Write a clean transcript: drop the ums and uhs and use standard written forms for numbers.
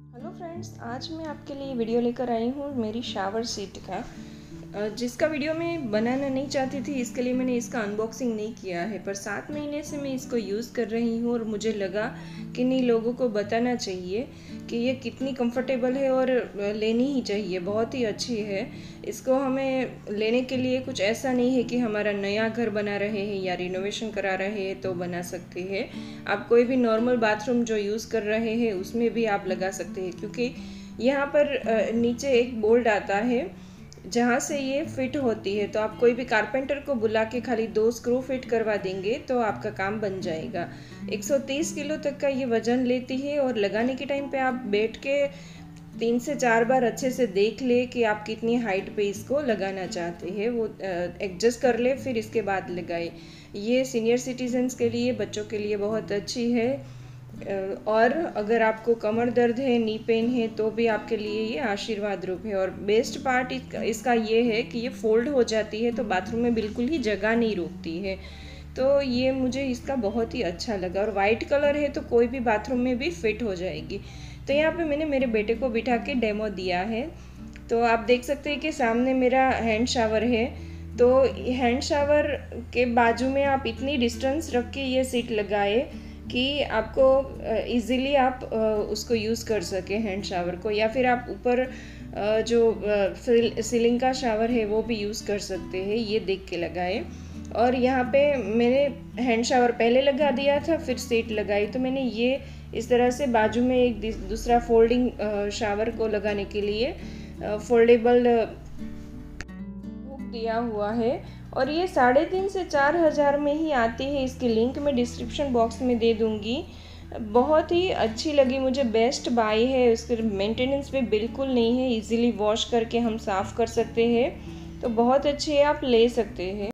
Hello friends, आज मैं आपके लिए वीडियो लेकर आई हूँ मेरी शावर सीट का, जिसका वीडियो मैं बनाना नहीं चाहती थी। इसके लिए मैंने इसका अनबॉक्सिंग नहीं किया है, पर 7 महीने से मैं इसको यूज़ कर रही हूँ और मुझे लगा कि नहीं, लोगों को बताना चाहिए कि ये कितनी कंफर्टेबल है और लेनी ही चाहिए। बहुत ही अच्छी है। इसको हमें लेने के लिए कुछ ऐसा नहीं है कि हमारा नया घर बना रहे हैं या रिनोवेशन करा रहे हैं तो बना सकते हैं। आप कोई भी नॉर्मल बाथरूम जो यूज़ कर रहे हैं उसमें भी आप लगा सकते हैं, क्योंकि यहाँ पर नीचे एक बोल्ट आता है जहाँ से ये फिट होती है। तो आप कोई भी कारपेंटर को बुला के खाली 2 स्क्रू फिट करवा देंगे तो आपका काम बन जाएगा। 130 किलो तक का ये वज़न लेती है और लगाने के टाइम पे आप बैठ के 3 से 4 बार अच्छे से देख ले कि आप कितनी हाइट पे इसको लगाना चाहते हैं, वो एडजस्ट कर ले, फिर इसके बाद लगाए। ये सीनियर सिटीजन्स के लिए, बच्चों के लिए बहुत अच्छी है। और अगर आपको कमर दर्द है, नी पेन है, तो भी आपके लिए ये आशीर्वाद रूप है। और बेस्ट पार्ट इसका ये है कि ये फोल्ड हो जाती है तो बाथरूम में बिल्कुल ही जगह नहीं रोकती है। तो ये मुझे इसका बहुत ही अच्छा लगा। और वाइट कलर है तो कोई भी बाथरूम में भी फिट हो जाएगी। तो यहाँ पे मैंने मेरे बेटे को बिठा के डेमो दिया है। तो आप देख सकते हैं कि सामने मेरा हैंड शावर है। तो हैंड शावर के बाजू में आप इतनी डिस्टेंस रख के ये सीट लगाए कि आपको इजीली आप उसको यूज़ कर सके हैंड शावर को, या फिर आप ऊपर जो सीलिंग का शावर है वो भी यूज़ कर सकते हैं। ये देख के लगाए। और यहाँ पे मैंने हैंड शावर पहले लगा दिया था, फिर सीट लगाई। तो मैंने ये इस तरह से बाजू में एक दूसरा फोल्डिंग शावर को लगाने के लिए फोल्डेबल हुक दिया हुआ है। और ये 3.5 से 4 हज़ार में ही आती है। इसकी लिंक मैं डिस्क्रिप्शन बॉक्स में दे दूँगी। बहुत ही अच्छी लगी मुझे, बेस्ट बाय है। उसके मेंटेनेंस पे बिल्कुल नहीं है, इजीली वॉश करके हम साफ़ कर सकते हैं। तो बहुत अच्छी है, आप ले सकते हैं।